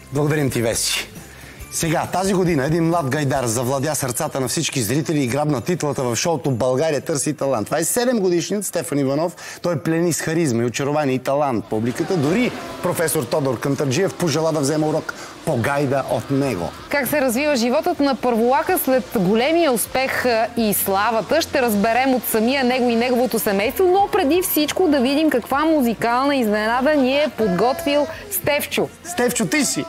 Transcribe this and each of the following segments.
Благодарим ти, Веси. Сега, тази година един млад гайдар завладя сърцата на всички зрители и грабна титлата в шоуто «България търси талант». Това е 7-годишният Стефан Иванов. Той плени с харизма и очарование и талант публиката. Дори професор Тодор Кантарджиев пожела да вземе урок по гайда от него. Как се развива животът на първолака след големия успех и славата, ще разберем от самия него и неговото семейство, но преди всичко да видим каква музикална изненада ни е подготвил Стефчо. Стефчо, ти си!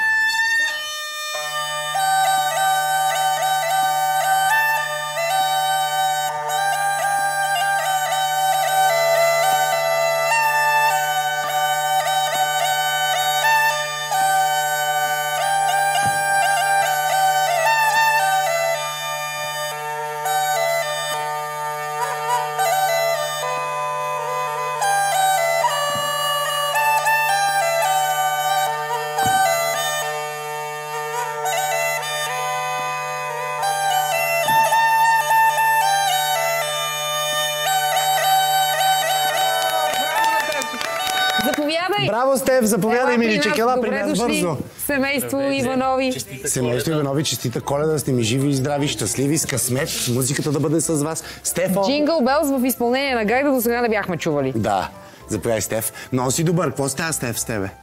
Заповядай! Браво, Стеф! Заповядай, миличе, кела при нас бързо. Семейство Иванови. Семейство Иванови, честита Коледа, сте ми живи и здрави, щастливи, с късмет, музиката да бъде с вас. Стефо! Джингъл Белс в изпълнение на гайда до сега не бяхме чували. Да, заповядай, Стеф. Много си добър. Какво става, Стеф, с тебе?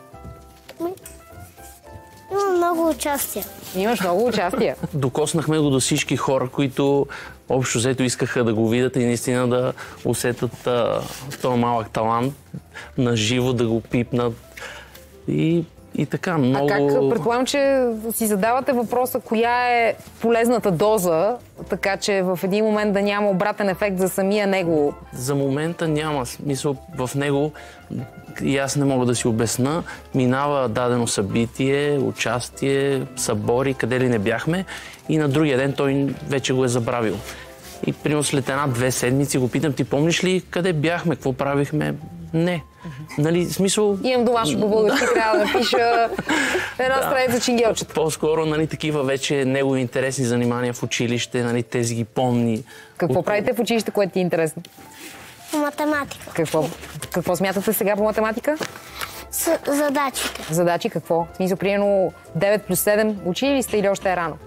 Имам много участия. Имаш много участия. Докоснахме го до всички хора, които общо взето искаха да го видят и наистина да усетят този малък талант на живо, да го пипнат. И така, много... А как, предполагам, че си задавате въпроса, коя е полезната доза, така че в един момент да няма обратен ефект за самия него? За момента няма смисъл в него, и аз не мога да си обясна. Минава дадено събитие, участие, събори, къде ли не бяхме, и на другия ден той вече го е забравил. И примерно след 1-2 седмици го питам: ти помниш ли къде бяхме, какво правихме? Не. Нали, смисъл... Имам домашно по български, трябва да напиша една страница чингелчета. По-скоро, нали, такива вече негови интересни занимания в училище, нали, тези ги помни. Какво правите в училище, което ти е интересно? Математика. Какво смятате сега по математика? Задачите. Задачи какво? В смисъл, примерно 9 плюс 7 учили ли сте или още е рано?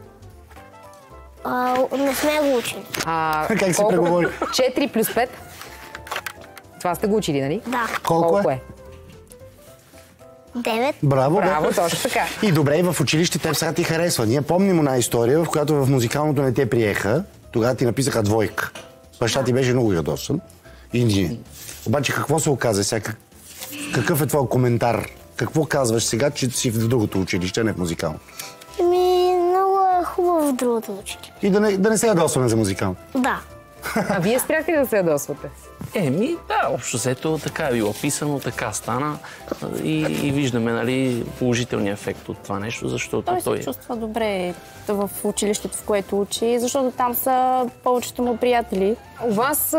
Не сме го учили. Как се преговори? 4 плюс 5? Това сте го учили, нали? Да. Колко е? 9. Браво, Браво, точно така. И добре, и в училище теб сега ти харесва. Ние помним една история, в която в музикалното не те приеха. Тогава ти написаха двойка. Баща ти беше много ядосан. И ние. Обаче какво се оказа сега? Какъв е твой коментар? Какво казваш сега, че си в другото училище, не в музикално? Много е хубаво в другото училище. И да не се ядосваме за музикално. Да. А вие спряхте ли да се ядосвате? Да, общо взето така е било писано, така стана и виждаме, нали, положителния ефект от това нещо, защото той се чувства добре в училището, в което учи, защото там са повечето му приятели. У вас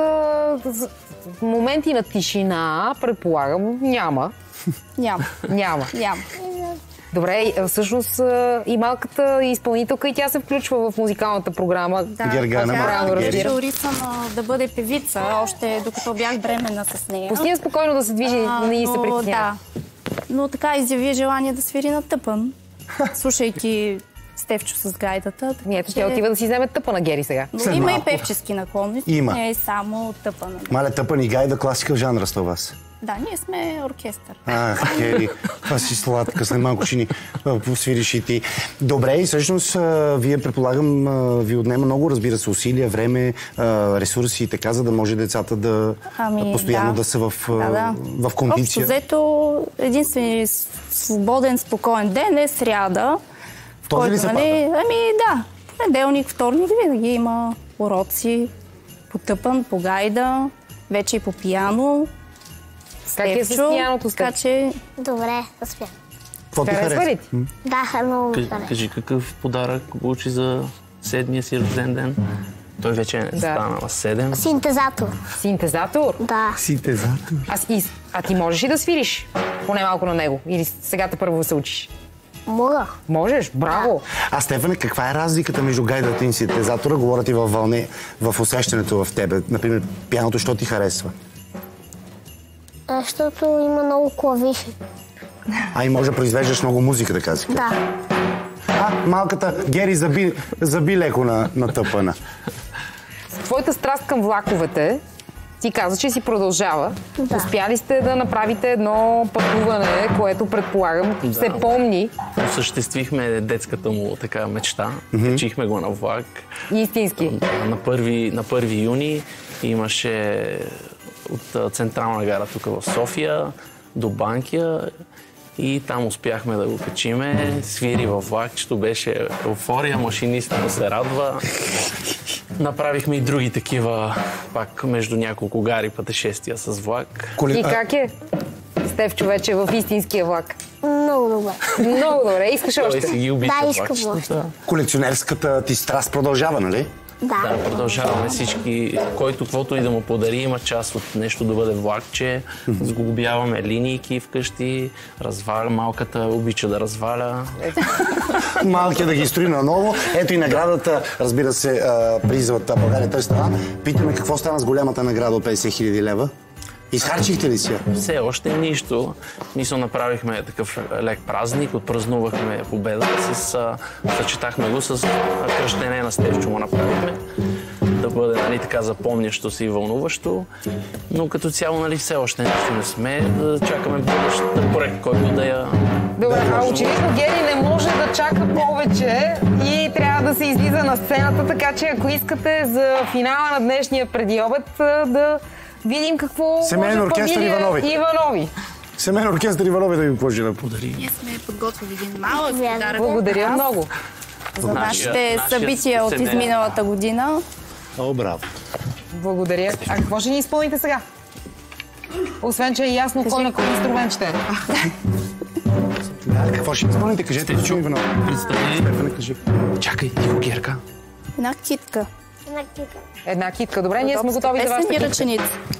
моменти на тишина, предполагам, няма. Няма. Добре, всъщност и малката изпълнителка, и тя се включва в музикалната програма. Гергана, тя беше орисана да бъде певица, още докато бях бременна с нея. Пусти спокойно да се движи, не се притеснява. Да. Но така изяви желание да свири на тъпън, слушайки Стефчо с гайдата. Ето, тя отива да си вземе тъпа на Гери сега. Но има и певчески наклонности, не е само тъпън. Мале, тъпън и гайда, класика в жанра с вас. Да, ние сме оркестър. Гери, това си сладка, след малко ще ни посвириш и ти. Добре, и всъщност вие, предполагам, ви отнема много, разбира се, усилия, време, ресурси и така, за да може децата да постоянно да са в кондиция. Общо взето, единствени свободен, спокоен ден е сряда. Този ли се пада? Да. Понеделник, вторник винаги има уроци по тъпън, по гайда, вече и по пиано. Как е с пианото? Така че... Добре, успях. Какво ти харесва? Да, много харесва. Кажи, какъв подарък получи за 7-я си рожден ден? Той вече е станал 7. Синтезатор. Синтезатор? Да. Синтезатор. А ти можеш ли да свириш? Поне малко на него? Или сега първо се учиш? Мога. Можеш? Браво! А, Стефане, каква е разликата между гайдата и синтезатора? Говоря ти във вълне, в усещането в тебе. Например, пианото, що ти харесва? Защото има много клавиши. И може да произвеждаш много музика, така си. Да. Малката Гери заби леко на тъпана. Твоята страст към влаковете, ти каза, че си продължава. Да. Успяли сте да направите едно пътуване, което предполагам се помни. Осъществихме детската му така мечта. Качихме го на влак. Истински. На 1 юни имаше от Централна гара тук в София до Банкя и там успяхме да го качиме. Свири във влакчето, беше еуфория, машиниста му се радва. Направихме и други такива, пак между няколко гари пътешествия с влак. И как е? Стефчо вече в истинския влак. Много добре. Много добре. Искаш Той още? си ги обича Да, искам влакчетата. Колекционерската ти страст продължава, нали? Да, продължаваме всички. Който каквото и да му подари, има част от нещо да бъде влакче. Сглобяваме линийки вкъщи, малката обича да разваля. Малкият да ги строи наново. Ето и наградата, разбира се, приза от България търси страна. Питаме какво стана с голямата награда от 50 000 лева. Изхарчихте ли си я? Все още нищо. Направихме такъв лек празник, отпразнувахме победата, съчетахме го с кръщене на Стефчо му направихме. Да бъде, нали, така запомнящо се и вълнуващо. Но като цяло, нали, все още нещо не сме. Да чакаме бъдещата проект, който да я... Добре, очевидно Гери не може да чака повече и трябва да се излиза на сцената, така че ако искате за финала на днешния предиобед да видим какво Семейен оркестър Иванови. Семейен оркестър Иванови да ви положи да подари. Ние сме подготвили един малък подарък. Благодаря много. За нашите събития от изминалата година. О, браво. Благодаря. А какво ще ни изпълните сега? Освен, че е ясно кой на кой инструмент ще е. Какво ще изпълните? Кажете, че Иванов. Представи. Чакай, тихо, Герка. Една китка. Една китка. Добре, ние сме готови за вашата песен и китка. ръченица.